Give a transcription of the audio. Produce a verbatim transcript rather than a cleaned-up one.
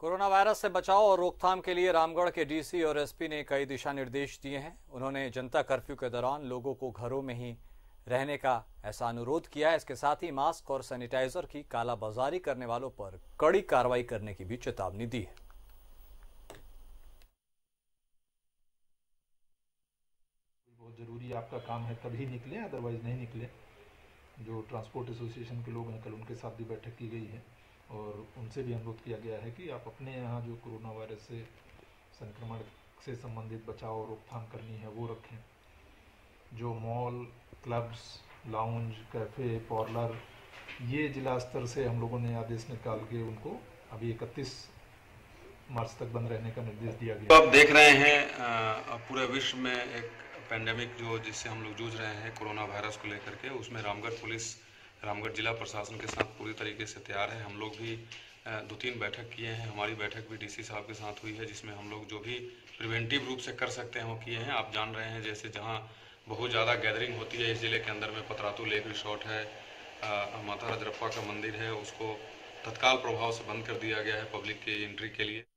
Corona virus से बचाव और रोकथाम के लिए रामगढ़ के डीसी और एसपी ने कई दिशा निर्देश दिए हैं। उन्होंने जनता कर्फ्यू के दौरान लोगों को घरों में ही रहने का ऐसा अनुरोध किया है। इसके साथ ही मास्क और सैनिटाइजर की कालाबाजारी करने वालों पर कड़ी कार्रवाई करने की भी चेतावनी दी है। बहुत जरूरी आपका काम है तभी निकले, अदरवाइज नहीं निकले। जो ट्रांसपोर्ट एसोसिएशन के लोग हैं, कल उनके साथ भी बैठक की गई है और उनसे भी अनुरोध किया गया है कि आप अपने यहाँ जो कोरोना वायरस से संक्रमण से संबंधित बचाव और रोकथाम करनी है वो रखें। जो mall, clubs, lounge, cafe, parlour, ये जिला स्तर से हम लोगों ने आदेश निकाल के उनको अभी इकतीस मार्च तक बंद रहने का निर्देश दिया गया। तो आप देख रहे हैं पूरे विश्व में एक पेंडेमिक जो जिससे हम लोग जूझ रहे हैं कोरोना वायरस को लेकर के, उसमें रामगढ़ पुलिस, रामगढ़ जिला प्रशासन के साथ पूरी तरीके से तैयार है। हम लोग भी दो तीन बैठक किए हैं। हमारी बैठक भी डीसी साहब के साथ हुई है, जिसमें हम लोग जो भी प्रिवेंटिव रूप से कर सकते हैं वो किए हैं। आप जान रहे हैं जैसे जहाँ बहुत ज़्यादा गैदरिंग होती है इस ज़िले के अंदर में, पतरातू लेक रिसोर्ट है, आ, माता रजरप्पा का मंदिर है, उसको तत्काल प्रभाव से बंद कर दिया गया है पब्लिक की एंट्री के लिए।